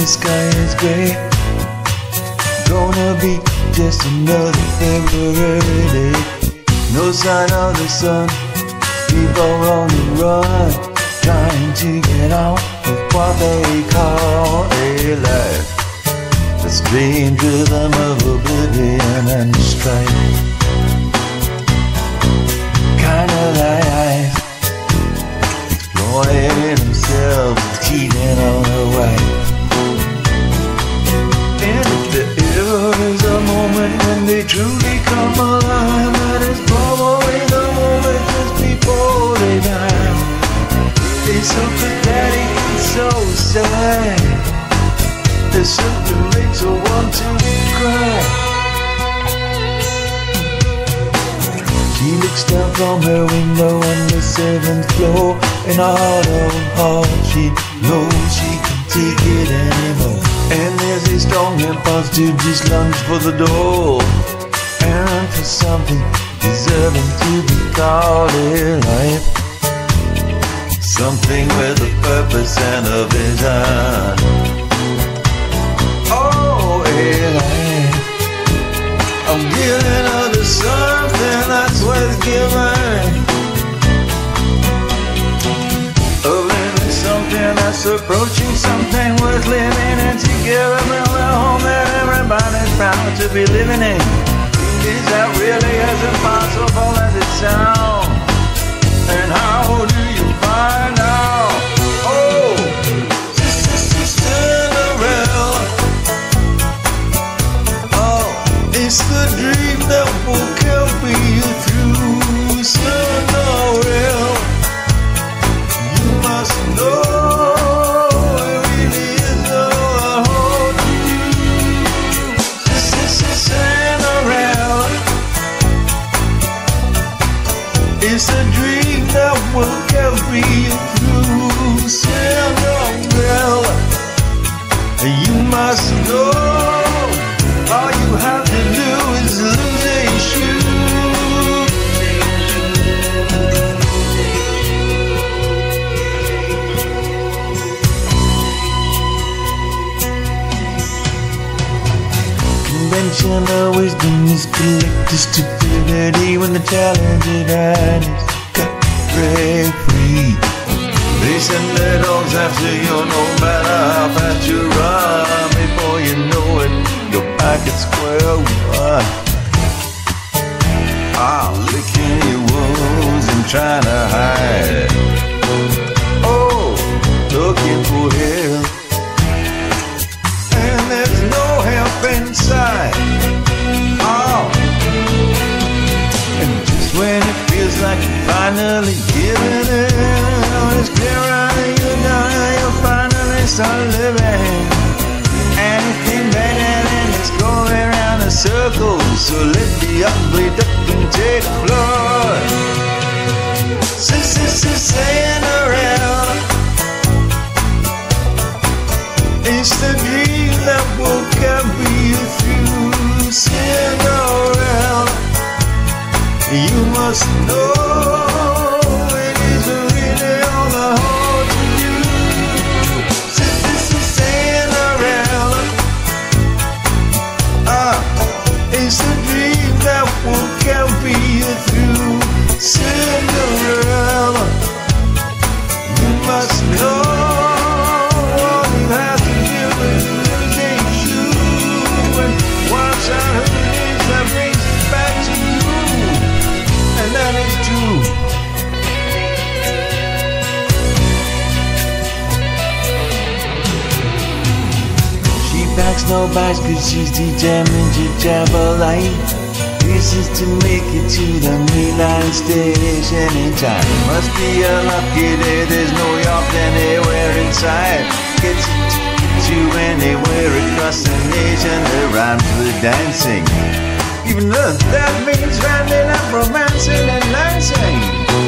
the sky is gray. Gonna be just another February day. No sign of the sun, people on the run, trying to get on with what they call a life. The strange rhythm of oblivion and strife. Kind of life, exploiting themselves, cheating on their wife. And if there ever is a moment when they truly come alive, that is probably the moment just before they die. It's so pathetic and so sad. There's something makes her want to cry. She looks down from her window on the 7th floor. In her heart, she knows she can't take it anymore. And there's a strong impulse to just lunge for the door, and for something deserving to be called a life. Something with a purpose and a vision. Oh, a life. I'm giving others something that's worth giving. Something that's approaching something worth living in together. Build a home that everybody's proud to be living in. Is that really as impossible as it sounds? And how do you find out? Oh, Cinderella. Oh, it's the dream that will carry you through. Cinderella, you must know. It's a dream that will carry you through. Cinderella, you must know. All you have to do is lose a shoe. Conventional wisdom is collective stupidity when the talented artists got break free. They send their dogs after you no matter how fast you run. Before you know it, you're back at square one. Licking your wounds and trying to hide. Oh, looking for help, and there's no help inside. Oh, and just when it feels like you're finally giving in, it's clear out you know you'll finally start living. Anything better than it's going around in circles. So let the ugly duckling take flight. Cinderella, it's the dream that will carry you through. Cinderella, you must know it isn't really all the hard to do. Cinderella, it's the dream that will carry you through. Cinderella, you must know. No bags, cause she's determined to travel light. This is to make it to the Milan station in time. Must be a lucky day, there's no York anywhere in sight. Gets to anywhere across the nation that rhymes with dancing. Even though that means rounding up, romancing and dancing.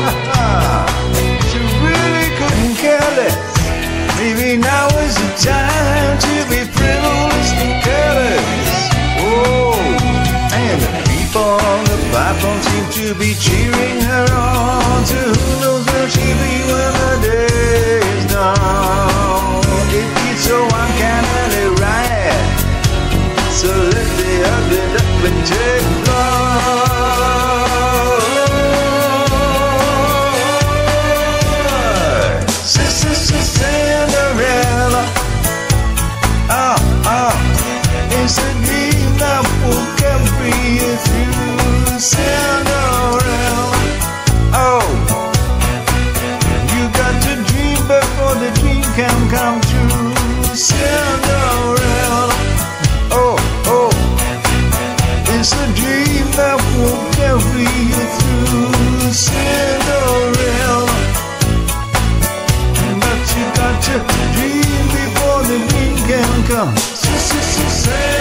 She really couldn't care less. Maybe now is the time to be frivolous and careless. Oh, and the people on the platform seem to be cheering her on. To who knows where she'll be when the day is done. It gets so uncanny. Cinderella.